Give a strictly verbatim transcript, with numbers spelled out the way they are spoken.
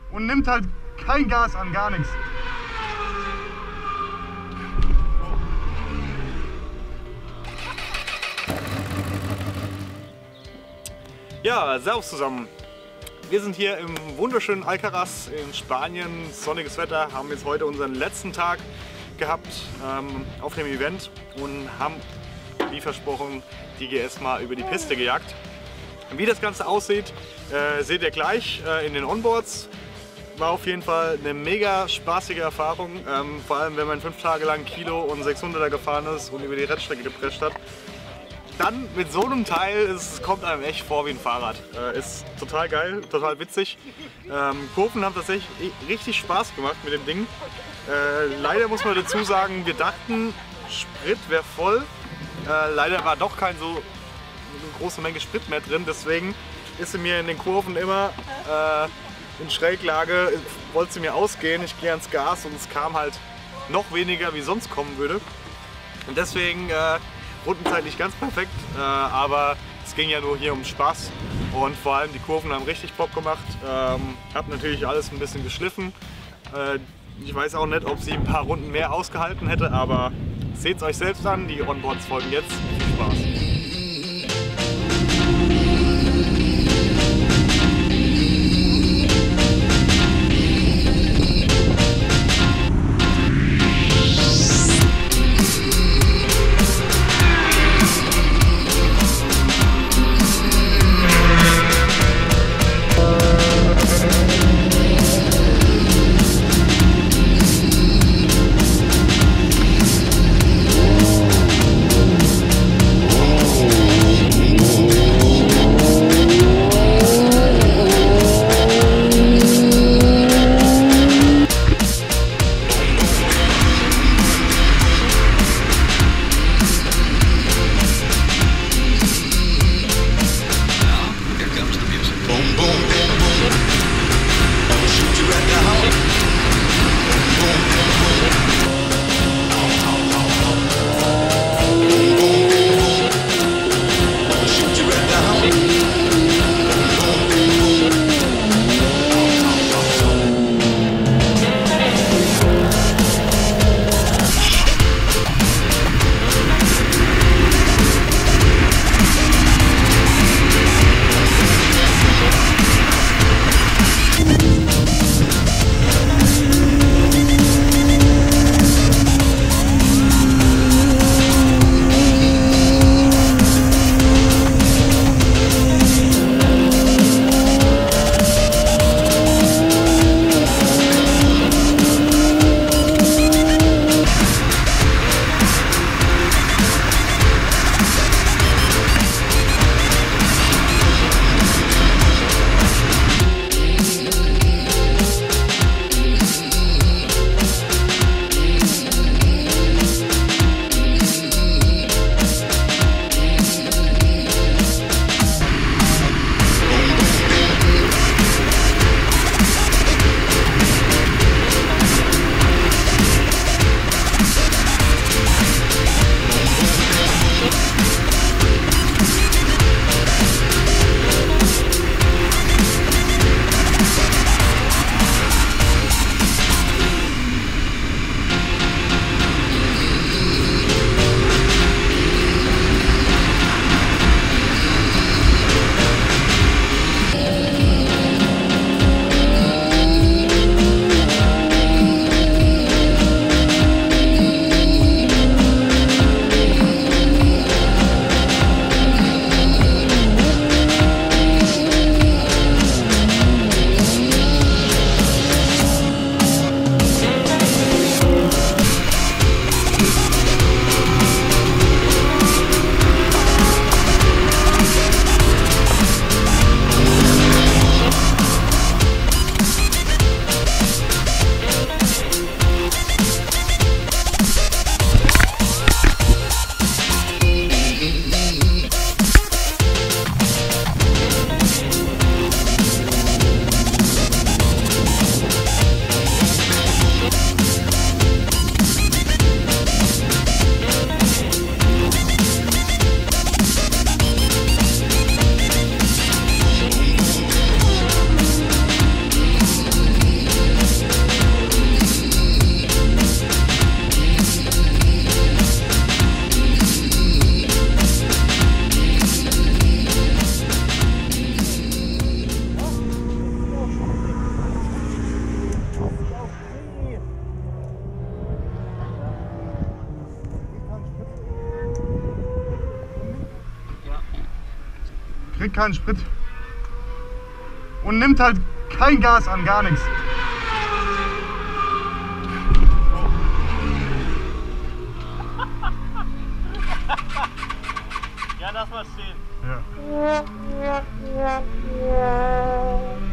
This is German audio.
und nimmt halt kein Gas an, gar nichts. Ja, servus zusammen. Wir sind hier im wunderschönen Alcaraz in Spanien. Sonniges Wetter, haben jetzt heute unseren letzten Tag gehabt ähm, auf dem Event und haben, wie versprochen, die G S mal über die Piste gejagt. Wie das Ganze aussieht, äh, seht ihr gleich äh, in den Onboards. War auf jeden Fall eine mega spaßige Erfahrung, ähm, vor allem wenn man fünf Tage lang Kilo und sechshunderter gefahren ist und über die Rennstrecke geprescht hat. Dann mit so einem Teil, es kommt einem echt vor wie ein Fahrrad. Äh, ist total geil, total witzig. Ähm, Kurven haben tatsächlich richtig Spaß gemacht mit dem Ding. Äh, leider muss man dazu sagen, wir dachten, Sprit wäre voll. Äh, leider war doch kein so eine große Menge Sprit mehr drin, deswegen ist sie mir in den Kurven immer äh, in Schräglage, wollte sie mir ausgehen, ich gehe ans Gas und es kam halt noch weniger wie sonst kommen würde. Und deswegen äh, Rundenzeit nicht ganz perfekt, äh, aber es ging ja nur hier um Spaß und vor allem die Kurven haben richtig Bock gemacht. Ähm, hab natürlich alles ein bisschen geschliffen. Äh, ich weiß auch nicht, ob sie ein paar Runden mehr ausgehalten hätte, aber seht es euch selbst an, die Onboards folgen jetzt. Viel Spaß! trinkt keinen Sprit und nimmt halt kein Gas an, gar nichts. Ja, lass mal stehen. Ja.